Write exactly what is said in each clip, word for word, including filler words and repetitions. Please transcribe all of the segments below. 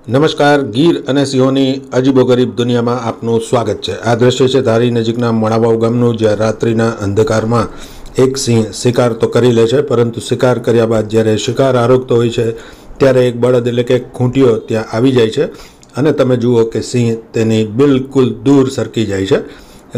નમસ્કાર, ગીર અને સિંહોની અજીબોગરીબ દુનિયામાં આપનું સ્વાગત છે। આ દ્રશ્ય છે ધારી નજીકના મણાવાવ ગામનું, જ્યાં રાત્રિના અંધકારમાં એક સિંહ શિકાર તો કરી લે છે, પરંતુ શિકાર કર્યા બાદ જ્યારે શિકાર આરોગતો હોય છે ત્યારે એક બળદ એટલે કે ખૂંટીયો ત્યાં આવી જાય છે અને તમે જુઓ કે સિંહ તેની બિલકુલ દૂર સરકી જાય છે।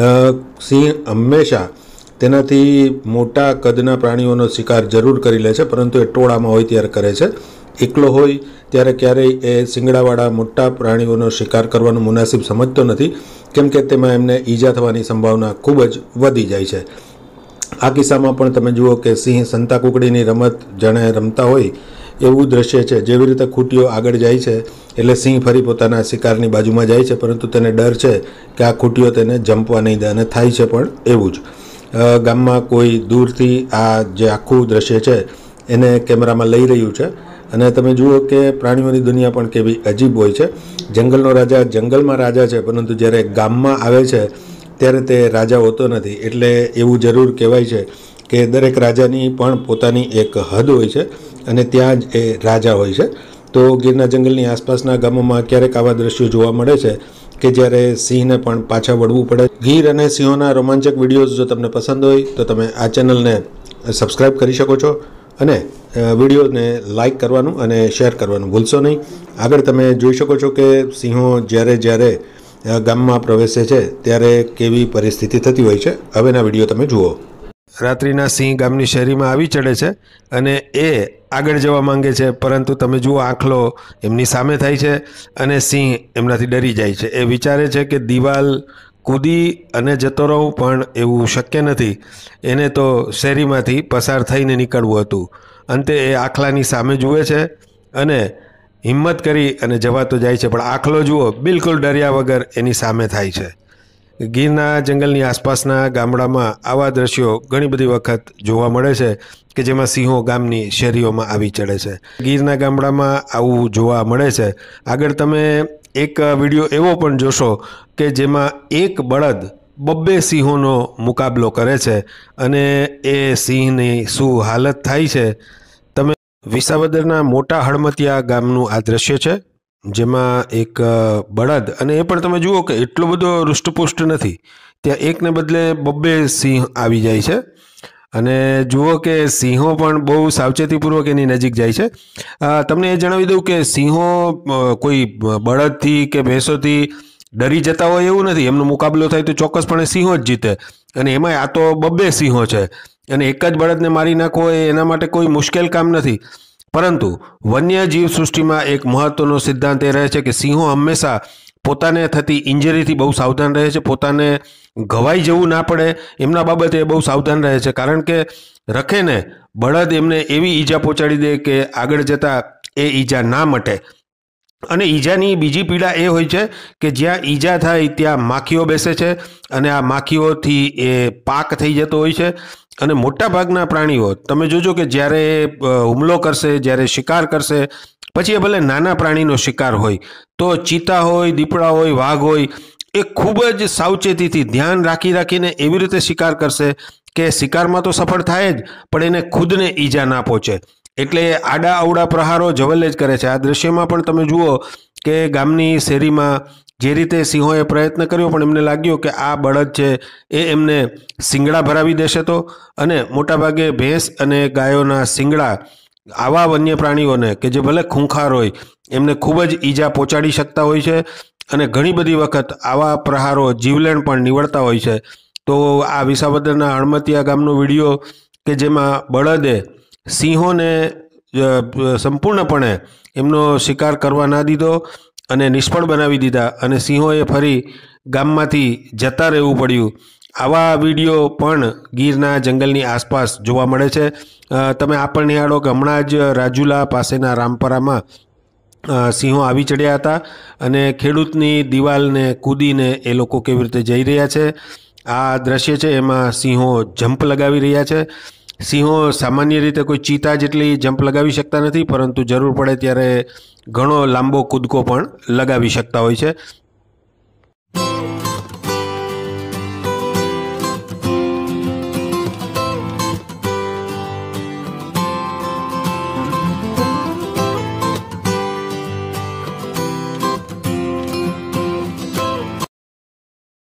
સિંહ હંમેશા તેનાથી મોટા કદના પ્રાણીઓનો શિકાર જરૂર કરી લે છે, પરંતુ એ ટોળામાં હોય ત્યારે કરે છે। એકલો હોય ત્યારે ક્યારેય એ શિંગડાવાળા મોટા પ્રાણીઓનો શિકાર કરવાનું મુનાસિબ સમજતો નથી, કેમ કે તેમાં એમને ઈજા થવાની સંભાવના ખૂબ જ વધી જાય છે। આ કિસ્સામાં પણ તમે જુઓ કે સિંહ સંતા કુકડીની રમત જાણે રમતા હોય એવું દ્રશ્ય છે। જેવી રીતે ખૂંટીયો આગળ જાય છે એટલે સિંહ ફરી પોતાના શિકારની બાજુમાં જાય છે, પરંતુ તેને ડર છે કે આ ખૂંટીયો તેને જંપવા નહીં દે, અને થાય છે પણ એવું જ। ગામમાં કોઈ દૂરથી આ જે આખું દ્રશ્ય છે એને કેમેરામાં લઈ રહ્યું છે અને તમે જુઓ કે પ્રાણીઓની દુનિયા પણ કેવી અજીબ હોય છે। જંગલનો રાજા જંગલમાં રાજા છે, પરંતુ જ્યારે ગામમાં આવે છે ત્યારે તે રાજા હોતો નથી। એટલે એવું જરૂર કહેવાય છે કે દરેક રાજાની પણ પોતાની એક હદ હોય છે અને ત્યાં જ એ રાજા હોય છે। તો ગીરના જંગલની આસપાસના ગામોમાં ક્યારેક આવા દ્રશ્યો જોવા મળે છે કે જ્યારે સિંહને પણ પાછા વળવું પડે। ગીર અને સિંહોના રોમાંચક વિડીયોઝ જો તમને પસંદ હોય તો તમે આ ચેનલને સબસ્ક્રાઈબ કરી શકો છો અને વિડીયોને લાઇક કરવાનું અને શેર કરવાનું ભૂલશો નહીં। આગળ તમે જોઈ શકો છો કે સિંહો જ્યારે જ્યારે ગામમાં પ્રવેશે છે ત્યારે કેવી પરિસ્થિતિ થતી હોય છે। હવેના વિડીયો તમે જુઓ। રાત્રિના સિંહ ગામની શેરીમાં આવી ચડે છે અને એ આગળ જવા માંગે છે, પરંતુ તમે જુઓ આંખલો એમની સામે થાય છે અને સિંહ એમનાથી ડરી જાય છે। એ વિચારે છે કે દિવાલ કૂદી અને જતો રહું, પણ એવું શક્ય નથી। એને તો શેરીમાંથી પસાર થઈને નીકળવું હતું। અંતે એ આખલાની સામે જુએ છે અને હિંમત કરી અને જવા તો જાય છે, પણ આખલો જુઓ બિલકુલ ડર્યા વગર એની સામે થાય છે। ગીરના જંગલની આસપાસના ગામડામાં આવા દ્રશ્યો ઘણી બધી વખત જોવા મળે છે કે જેમાં સિંહો ગામની શેરીઓમાં આવી ચડે છે। ગીરના ગામડામાં આવું જોવા મળે છે। આગળ તમે એક વિડીયો એવો પણ જોશો કે જેમાં એક બળદ બબ્બે સિંહોનો મુકાબલો કરે છે અને એ સિંહની શું હાલત થાય છે। તમે વિસાવદરના મોટા હળમતિયા ગામનું આ દ્રશ્ય છે, જેમાં એક બળદ, અને એ પણ તમે જુઓ કે એટલો બધો હૃષ્ટપુષ્ટ નથી, ત્યાં એકને બદલે બબ્બે સિંહ આવી જાય છે અને જુઓ કે સિંહો પણ બહુ સાવચેતીપૂર્વક એની નજીક જાય છે। તમને એ જણાવી દઉં કે સિંહો કોઈ બળદથી કે ભેંસોથી ડરી જતા હોય એવું નથી। એમનો મુકાબલો થાય તો ચોક્કસપણે સિંહો જ જીતે, અને એમાંય આ તો બબ્બે સિંહો છે અને એક જ બળદને મારી નાખવો એ એના માટે કોઈ મુશ્કેલ કામ નથી। પરંતુ વન્ય જીવ સૃષ્ટિમાં એક મહત્વનો સિદ્ધાંત એ રહે છે કે સિંહો હંમેશા પોતાને થતી ઇન્જરીથી બહુ સાવધાન રહે છે, પોતાને ઘવાઈ જવું ના પડે એમના બાબતે બહુ સાવધાન રહે છે, કારણ કે રખે ને બળદ એમને એવી ઈજા પહોંચાડી દે કે આગળ જતાં એ ઈજા ના મટે। અને ઈજાની બીજી પીડા એ હોય છે કે જ્યાં ઈજા થાય ત્યાં માખીઓ બેસે છે અને આ માખીઓથી એ પાક થઈ જતો હોય છે। અને મોટાભાગના પ્રાણીઓ તમે જોજો કે જ્યારે હુમલો કરશે, જ્યારે શિકાર કરશે, પછી એ ભલે નાના પ્રાણીનો શિકાર હોય, તો ચીતા હોય, દીપડા હોય, વાઘ હોય, એ ખૂબ જ સાવચેતીથી ધ્યાન રાખી રાખીને એવી રીતે શિકાર કરશે કે શિકારમાં તો સફળ થાય જ, પણ એને ખુદને ઈજા ના પહોંચે। એટલે આડા અવડા પ્રહારો જવલ્લે જ કરે છે। આ દ્રશ્યમાં પણ તમે જુઓ કે ગામની શેરીમાં જે રીતે સિંહોએ પ્રયત્ન કર્યો, પણ એમને લાગ્યો કે આ બળદ છે એ એમને શિંગડા ભરાવી દેશે તો, અને મોટાભાગે ભેંસ અને ગાયોના શિંગડા આવા વન્ય પ્રાણીઓને કે જે ભલે ખૂંખાર હોય એમને ખૂબ જ ઈજા પહોંચાડી શકતા હોય છે, અને ઘણી બધી વખત આવા પ્રહારો જીવલેણ પણ નીવડતા હોય છે। તો આ વિસાવદરના હળમતિયા ગામનો વિડીયો કે જેમાં બળદે સિંહોને સંપૂર્ણપણે એમનો શિકાર કરવા ના દીધો અને નિષ્ફળ બનાવી દીધા, અને સિંહોએ ફરી ગામમાંથી જતા રહેવું પડ્યું, આવા વિડીયો પણ ગીરના જંગલની આસપાસ જોવા મળે છે। તમે આ પણ નિહાળો કે હમણાં જ રાજુલા પાસેના રામપરામાં સિંહો આવી ચડ્યા હતા અને ખેડૂતની દિવાલને કૂદીને એ લોકો કેવી રીતે જઈ રહ્યા છે। આ દ્રશ્ય છે એમાં સિંહો જમ્પ લગાવી રહ્યા છે। સિંહો સામાન્ય રીતે કોઈ ચીતા જેટલી જમ્પ લગાવી શકતા નથી, પરંતુ જરૂર પડે ત્યારે ઘણો લાંબો કૂદકો પણ લગાવી શકતા હોય છે।